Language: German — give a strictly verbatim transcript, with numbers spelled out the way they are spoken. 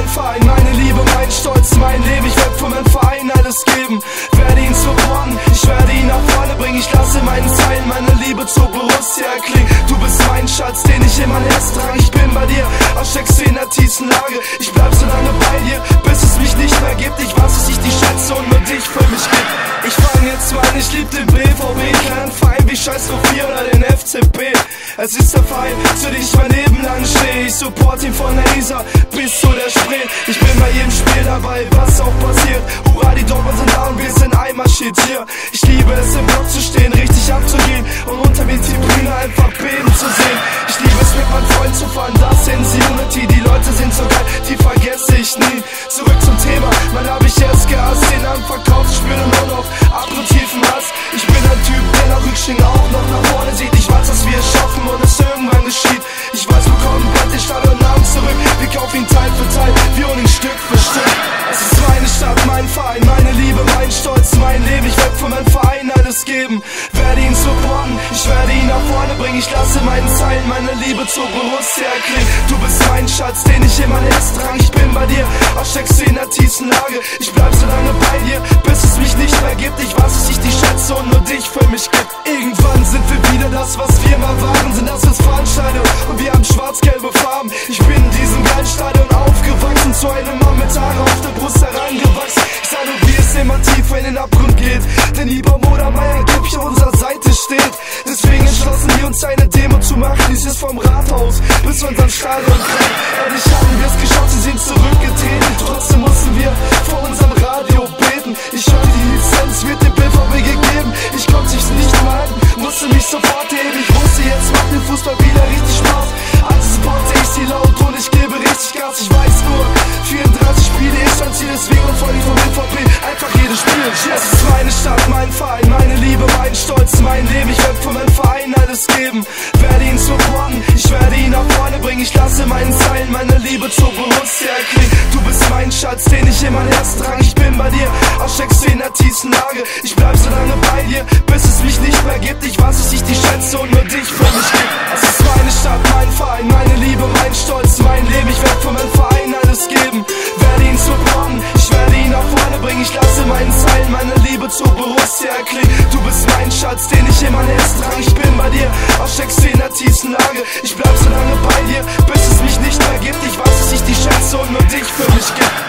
Verein, meine Liebe, mein Stolz, mein Leben. Ich werde für meinen Verein alles geben, werde ihn supporten, ich werde ihn nach vorne bringen. Ich lasse meinen Zeilen meine Liebe zu Borussia erklingen. Du bist mein Schatz, den ich in mein Herz trage. Ich bin bei dir, auch steckst du in der tiefsten Lage. Ich bleib so lange bei dir, bis es mich nicht mehr gibt. Ich weiß, dass ich dich schätze und nur dich für mich gibt. Ich fang jetzt mal an, ich lieb den B V B, kleinen Verein wie Scheiß auf vier oder den F C P. Es ist der Verein, zu dem ich mein Leben lang stehe. Ich support ihn von der Isar bis zu der Spree. Ich bin bei jedem Spiel dabei, was auch passiert. Hurra, die Dortmund sind da und wir sind einmarschiert hier. Ich liebe es, im Block zu stehen, richtig abzugehen und unter mir die Tribüne einfach beben zu sehen. Ich liebe es, mit meinem Freund zu fahren, das sind sie Unity. Die Leute sind so geil, die vergesse ich nie. Zurück zum Thema, man hab ich erst gehasst. Den Arm verkauft, spüre nur noch ab und tiefen Hass. Ich bin ein Typ, der nach Rückschwingen auch noch nach vorne sieht. Ich weiß, dass wir es schaffen und es irgendwann geschieht. Ich weiß, wir kommen bald den Stadion Namen zurück. Wir kaufen ihn Teil für Teil, wir holen ihn Stück für Stück. Es ist meine Stadt, mein Verein, meine Liebe, mein Stolz, mein Leben. Ich werde für meinen Verein alles geben, werde ihn supporten, ich werde ihn nach vorne bringen. Ich lasse meinen Zeilen meine Liebe zu Borussia erklingen. Du bist mein Schatz, den ich in mein Herz trage. Ich bin bei dir, auch steckst du in der tiefsten Lage. Ich bleib so lange bei dir, bis es mich nicht mehr gibt. Ich weiß, dass ich dich schätze und nur dich für mich gibt. Irgendwann sind wir wieder das, was wir mal waren. Sind das Westfalenstadion und wir haben schwarz-gelbe Farben. Ich bin in diesem geilen Stadion aufgewachsen, zu einem Mann mit Haare auf der Brust herangewachsen. Ich sah nur, wie es immer tiefer in den Abgrund geht, denn lieber Modermeier angeblich auf unserer Seite steht. Deswegen entschlossen wir uns eine Demo zu machen, dies ist vom Rathaus bis unseren Stadion kriegen. Ehrlich haben wir es geschafft, sie sind zurückgetreten. Trotzdem mussten wir vor unserem Radio beten. Ich hörte, die Lizenz wird dem B V B gegeben. Ich konnte es nicht mehr halten, musste mich sofort heben. Ich wusste, jetzt macht mir Fußball wieder richtig Spaß. Also supporte ich sie laut und ich gebe richtig Gas. Ich weiß nur, vierunddreißig Spiele ist ein Ziel, deswegen folge ich vom B V B einfach jedes Spiel. Es ist meine Stadt, mein Verein, meine Liebe, mein Stolz, mein Leben. Ich werde für meinen Verein alles geben, werde ihn supporten, ich werde ihn nach vorne bringen. Ich lasse meinen Zeilen meine Liebe zu Borussia erklingen. Du bist mein Schatz, den ich in mein Herz trage. Ich bin bei dir, auch steckst du in der tiefsten Lage. Ich bleib so lange bei dir, bis es mich nicht mehr gibt. Ich weiß, dass ich dich schätze und nur dich für mich gibt. Es ist meine Stadt, mein Verein, meine Liebe, mein Stolz, mein Leben. Ich werde für meinen Verein alles geben, werde ihn supporten, ich werde ihn nach vorne bringen. Ich lasse meinen Zeilen meine Liebe zu Borussia erklingen. Du bist mein Schatz, den ich in mein Herz trage. Ich bin bei dir, auch steckst du in der tiefsten Lage. Ich bleib so lange bei dir, bis es mich nicht mehr gibt. Ich weiß, dass ich dich schätze und nur dich für mich gibt.